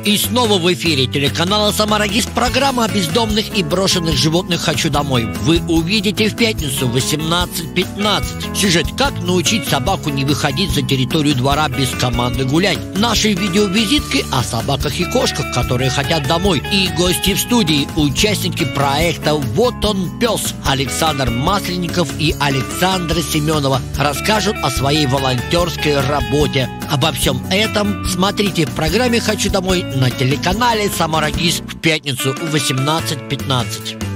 И снова в эфире телеканала «Самарагис» программа о бездомных и брошенных животных «Хочу домой». Вы увидите в пятницу в 18:15 сюжет «Как научить собаку не выходить за территорию двора без команды гулять». Наши видеовизитки о собаках и кошках, которые хотят домой. И гости в студии, участники проекта «Вот он, пес». Александр Масленников и Александра Семенова расскажут о своей волонтерской работе. Обо всем этом смотрите в программе «Хочу домой» на телеканале «Самарагис» в пятницу в 18:15.